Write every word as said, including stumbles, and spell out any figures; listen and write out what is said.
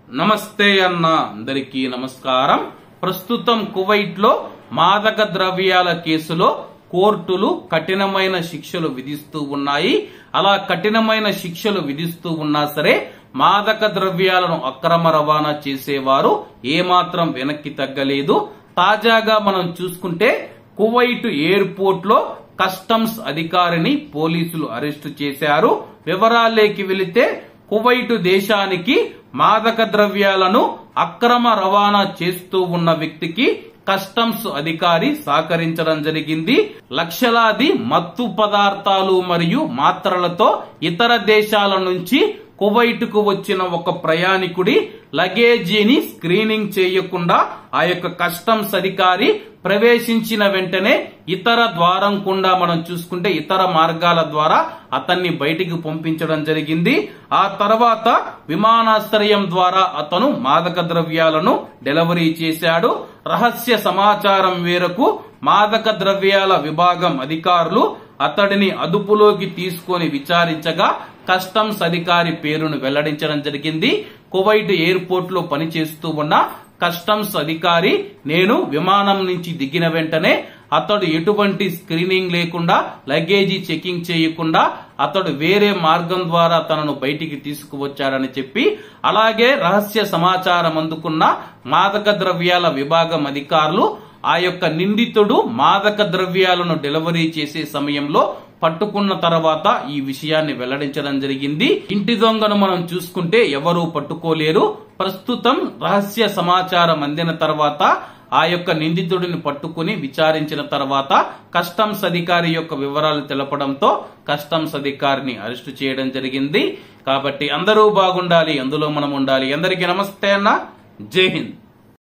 నమస్తే అన్న అందరికీ నమస్కారం. ప్రస్తుతం కువైట్ లో మాదక ద్రవ్యాల కేసులో కోర్టులు కఠినమైన శిక్షలు విధిస్తూ ఉన్నాయి. అలా కఠినమైన శిక్షలు విధిస్తూ ఉన్నా సరే మాదక ద్రవ్యాలను అక్రమ రవాణా చేసేవారు ఏమాత్రం వెనక్కి తగ్గలేదు. తాజాగా మనం చూసుకుంటే కువైట్ ఎయిర్పోర్ట్ లో కస్టమ్స్ అధికారిని పోలీసులు అరెస్టు చేశారు. వివరాల్లోకి వెళితే కువైట్ దేశానికి మాదక ద్రవ్యాలను అక్రమ రవాణా చేస్తూ ఉన్న వ్యక్తికి కస్టమ్స్ అధికారి సహకరించడం జరిగింది. లక్షలాది మత్తు పదార్థాలు మరియు మాత్రలతో ఇతర దేశాల నుంచి కువైట్ కు వచ్చిన ఒక ప్రయాణికుడి లగేజీని స్క్రీనింగ్ చేయకుండా ఆ యొక్క కస్టమ్స్ అధికారి ప్రవేశించిన వెంటనే ఇతర ద్వారం గుండా మనం చూసుకుంటే ఇతర మార్గాల ద్వారా అతన్ని బయటికి పంపించడం జరిగింది. ఆ తర్వాత విమానాశ్రయం ద్వారా అతను మాదక ద్రవ్యాలను డెలివరీ చేశాడు. రహస్య సమాచారం మేరకు మాదక ద్రవ్యాల విభాగం అధికారులు అతడిని అదుపులోకి తీసుకొని విచారించగా కస్టమ్స్ అధికారి పేరును వెల్లడించడం జరిగింది. కువైట్ ఎయిర్పోర్ట్ లో పనిచేస్తూ ఉన్న కస్టమ్స్ అధికారి నేను విమానం నుంచి దిగిన వెంటనే అతడు ఎటువంటి స్క్రీనింగ్ లేకుండా లగేజీ చెకింగ్ చేయకుండా అతడు వేరే మార్గం ద్వారా తనను బయటికి తీసుకువచ్చాడని చెప్పి, అలాగే రహస్య సమాచారం అందుకున్న మాదక ద్రవ్యాల విభాగం అధికారులు ఆ యొక్క నిందితుడు మాదక ద్రవ్యాలను డెలివరీ చేసే సమయంలో పట్టుకున్న తర్వాత ఈ విషయాన్ని వెల్లడించడం జరిగింది. ఇంటి దొంగను మనం చూసుకుంటే ఎవరూ పట్టుకోలేరు. ప్రస్తుతం రహస్య సమాచారం అందిన తర్వాత ఆ యొక్క నిందితుడిని పట్టుకుని విచారించిన తర్వాత కస్టమ్స్ అధికారి యొక్క వివరాలు తెలపడంతో కస్టమ్స్ అధికారిని అరెస్టు చేయడం జరిగింది. కాబట్టి అందరూ బాగుండాలి, అందులో మనం ఉండాలి. అందరికీ నమస్తే అన్న, జై హింద్.